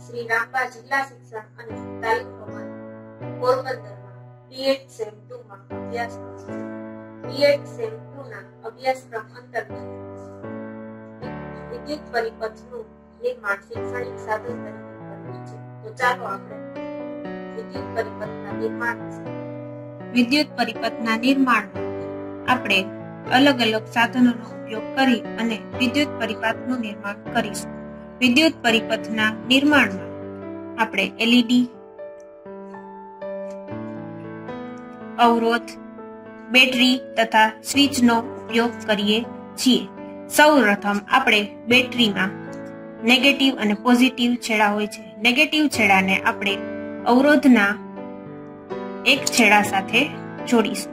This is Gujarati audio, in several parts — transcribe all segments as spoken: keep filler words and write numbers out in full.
શ્રી રામબા જિલ્લા શિક્ષણ અને તાલીમ ભવન પોરબંદરમાં બીએડ સેમ ટુ માં અભ્યાસ કરે છે. બીએડ સેમ ટુ ના અભ્યાસક્રમ અંતર્ગત વિદ્યુત પરિપથનું નિર્માણ શૈક્ષણિક સાધન તરીકે કર્યું છે. તો ચાલો આપણે વિદ્યુત પરિપથના નિર્માણ વિશે. વિદ્યુત પરિપથના નિર્માણમાં આપણે અલગ અલગ સાધનોનો ઉપયોગ કરી અને વિદ્યુત પરિપથનું નિર્માણ કરીશું. વિદ્યુત પરિપથના નિર્માણમાં આપણે એલઈડી, અવરોધ, બેટરી તથા સ્વિચનો ઉપયોગ કરીએ છીએ. સૌપ્રથમ આપણે બેટરીમાં નેગેટિવ અને પોઝિટિવ છેડા હોય છે. નેગેટિવ છેડાને આપણે અવરોધના એક છેડા સાથે જોડીશું.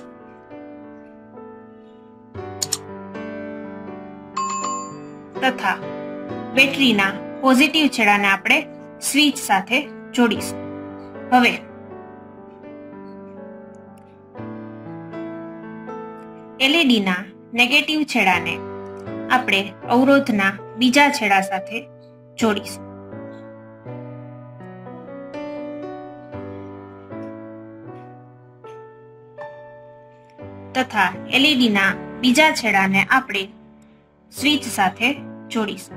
તથા બેટરીના પોઝિટિવ છેડાને આપણે સ્વિચ સાથે જોડીશું. હવે એલઈડીના નેગેટિવ છેડાને આપણે અવરોધના બીજા છેડા સાથે જોડીશું. તથા એલઈડીના બીજા છેડાને આપણે સ્વિચ સાથે જોડીશું.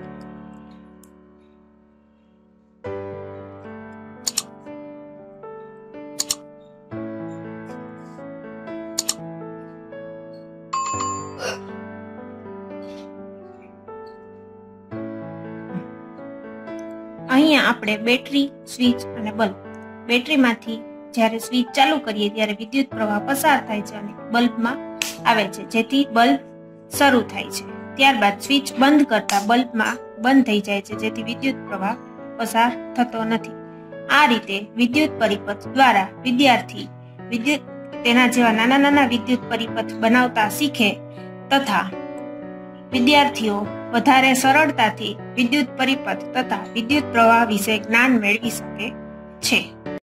અહીંયા આપણે બેટરી, સ્વિચ અને બલ્બ. બેટરીમાંથી જ્યારે સ્વિચ ચાલુ કરીએ ત્યારે વિદ્યુત પ્રવાહ પસાર થાય છે અને બલ્બમાં આવે છે, જેથી બલ્બ શરૂ થાય છે. ત્યારબાદ સ્વિચ બંધ કરતા બલ્બમાં બંધ થઈ જાય છે, જેથી વિદ્યુત પ્રવાહ પસાર થતો નથી. આ રીતે વિદ્યુત પરિપથ દ્વારા વિદ્યાર્થી વિદ્યુત તેના જેવા નાના નાના વિદ્યુત પરિપથ બનાવતા શીખે તથા વિદ્યાર્થીઓ વધારે સરળતાથી વિદ્યુત પરિપથ તથા વિદ્યુત પ્રવાહ વિશે જ્ઞાન મેળવી શકે છે.